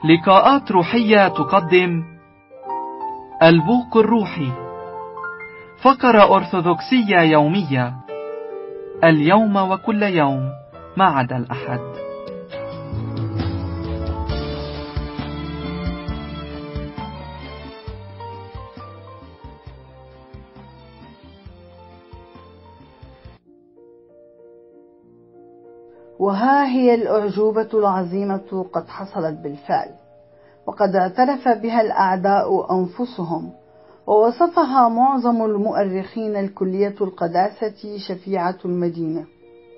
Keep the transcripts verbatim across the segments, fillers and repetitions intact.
لقاءات روحية تقدم البوق الروحي، فقرة أرثوذكسية يومية، اليوم وكل يوم ما عدا الأحد. وها هي الأعجوبة العظيمة قد حصلت بالفعل، وقد اعترف بها الأعداء أنفسهم، ووصفها معظم المؤرخين الكلية القداسة شفيعة المدينة.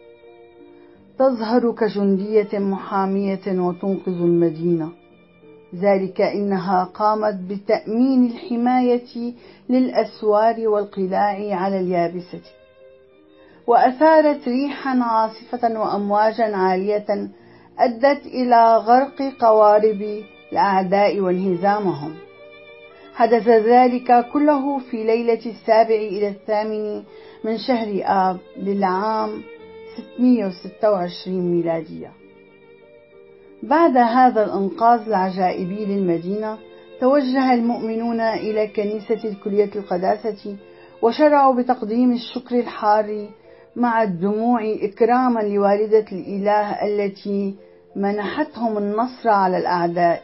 تظهر كجندية محامية وتنقذ المدينة، ذلك إنها قامت بتأمين الحماية للأسوار والقلاع على اليابسة، وأثارت ريحا عاصفة وأمواجا عالية أدت إلى غرق قوارب الأعداء وانهزامهم. حدث ذلك كله في ليلة السابع إلى الثامن من شهر آب للعام ستمائة وستة وعشرين ميلادية. بعد هذا الإنقاذ العجائبي للمدينة، توجه المؤمنون إلى كنيسة الكلية القداسة وشرعوا بتقديم الشكر الحار مع الدموع إكراما لوالدة الإله التي منحتهم النصر على الأعداء.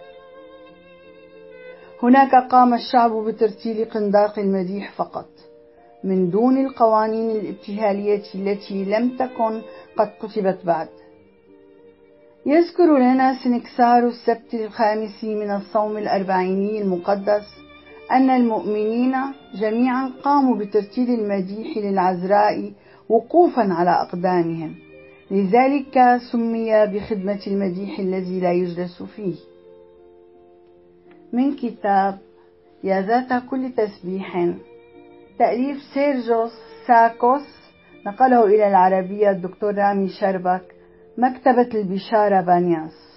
هناك قام الشعب بترتيل قنداق المديح فقط، من دون القوانين الابتهالية التي لم تكن قد كتبت بعد. يذكر لنا سنكسار السبت الخامس من الصوم الأربعيني المقدس أن المؤمنين جميعا قاموا بترتيل المديح للعذراء وقوفا على أقدامهم، لذلك سمي بخدمة المديح الذي لا يجلس فيه. من كتاب يا ذات كل تسبيح، تأليف سيرجوس ساكوس، نقله إلى العربية الدكتور رامي شربك، مكتبة البشارة بانياس.